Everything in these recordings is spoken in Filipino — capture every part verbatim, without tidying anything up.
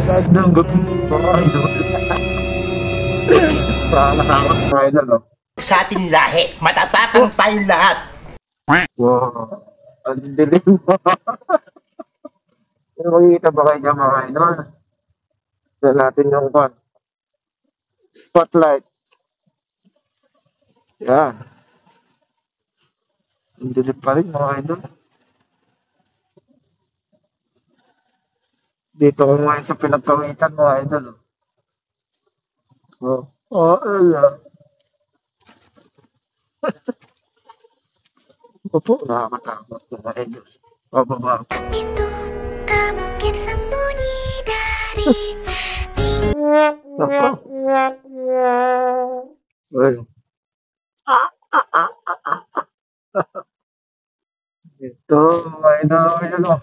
Gandang gabi mga idol. Nakakakot mga idol, no? Sa ating lahi, matatapang tayong lahat. Wow, ang dilim mo. Pero makikita ba kayo dyan mga idol? Tignan natin yung pan. Spotlight. Yan. Ang dilim pa rin mga idol. Dito ko ngayon sa pinagkawitan mga idol. Oh, oh, ala. Opo, nakakatakot mga idol. Pababa po. Itu tak mungkin sembunyi dari Opo. Well. Ah, ah, ah, ah, ah. Ito, mga idol, yun o.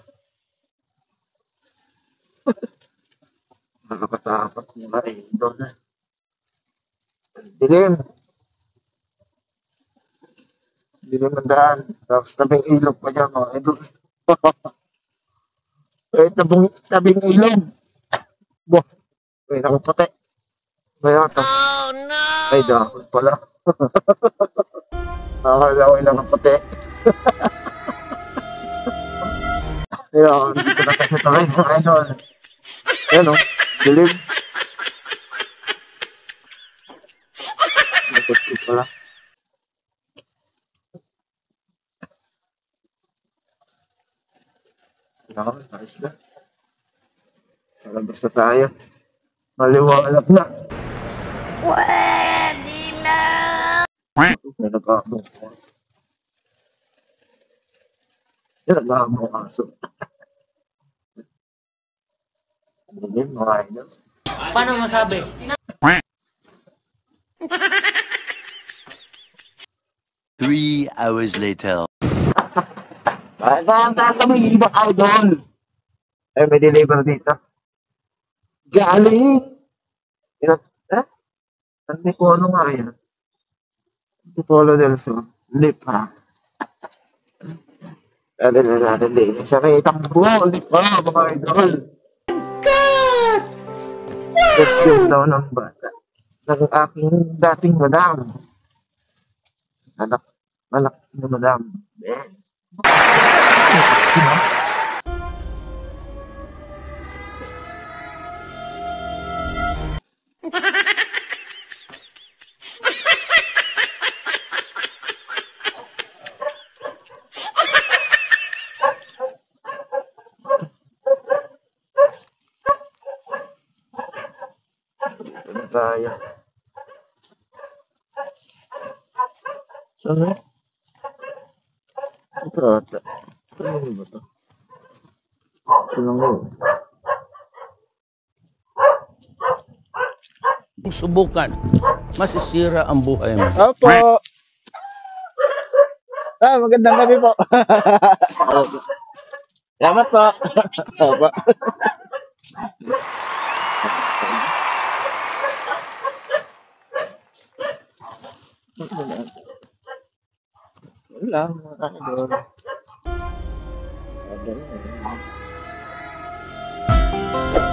Nakakatakot mga idol. Dilim. Dilim ang daan. Tapos tabing ilog pa dyan mga idol. Eh, tabing, tabing ilog. Boh, may nakaputi. Kaya ito. Oh no! Ay, dahon pala. Nakakala ko yung nakaputi. Ayun, dito na kasi tuloy mga idol. Ayan o, dilim. Naputi pala. Ako, ayos na. Malabas na tayo. Maliwanag na. Pwede na. May nag-aabong ko. Yan, nag-aabong aso. Ano yun, mga idol? Paano masabi? Three hours later. Ay, saan saan kami ibang idol? Ay, may deliver dito. Galing! Ina, eh? Antipolo nga yan. Antipolo del Sur. Lip, ha? Dali na natin din. Sa may tambo, lip, ha, mga idol. God! Costume daw ng bata. Ng aking dating madam. Anak, anak ni madam. Ben. Ano tayo? Saan na? Ito ata. Ano ba ito? Ito lang yun. Subukan, masisira ang buhay mo. Opo! Ah, magandang gabi po. Opo. Salamat po. Opo. Wala, mga idol. Wala,